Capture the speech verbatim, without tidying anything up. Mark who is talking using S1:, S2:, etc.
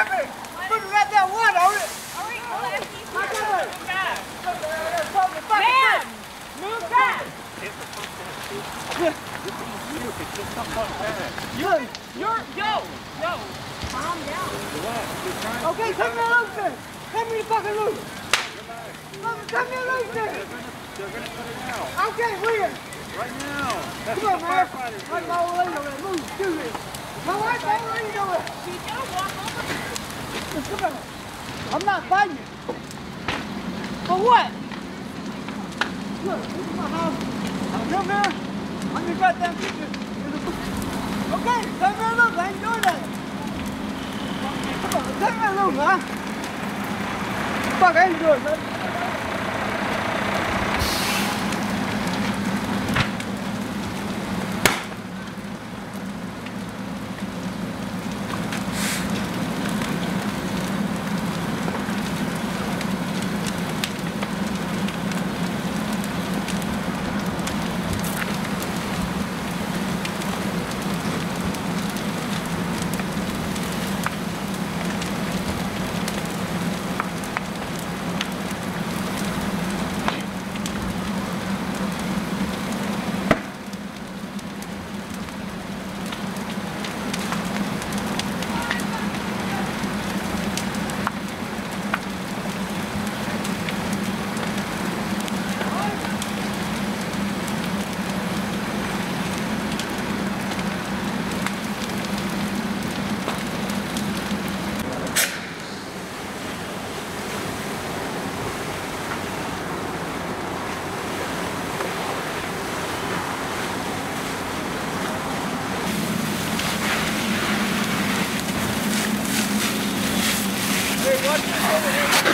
S1: hurt me. Put it right there, one on it.
S2: All right, well, that's easy.
S1: I got it.
S2: Move back.
S1: Man,
S2: Move back.
S1: You're,
S2: You're, yo, yo. Calm down.
S1: okay, cut me loose then. Cut me the fucking loose. Cut me loose then.
S3: They're gonna cut it out.
S1: Okay, William.
S3: Right now. That's
S1: Come on,
S3: what the
S1: man.
S3: firefighters
S1: Like
S3: do.
S1: my old lady over there. Move, do this. My wife, my old lady over there.
S2: She's gonna walk over.
S1: Come on. I'm not fighting you. For what? Look, this is my house. Come here. I'm just goddamn picture. Okay, come here, look. I ain't doing that. Come on, come here, look, man. Fuck, I ain't doing that. Hey, watch this over here.